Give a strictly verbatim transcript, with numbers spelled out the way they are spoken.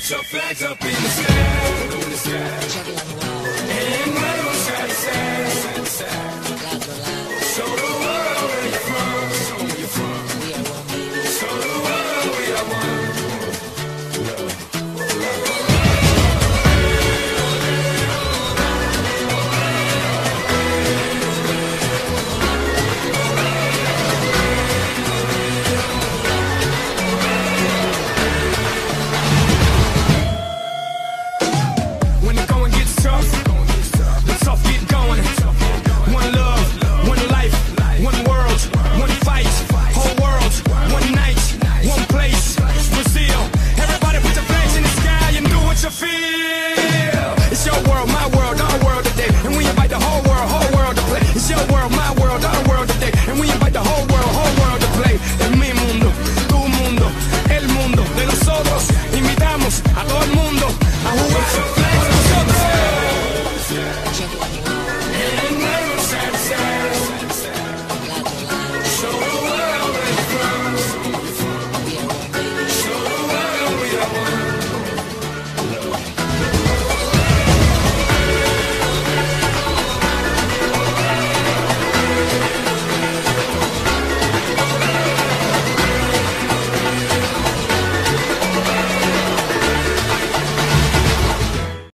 Put your flags up in the sky, in the sky. And wave 'em side to side, side to side.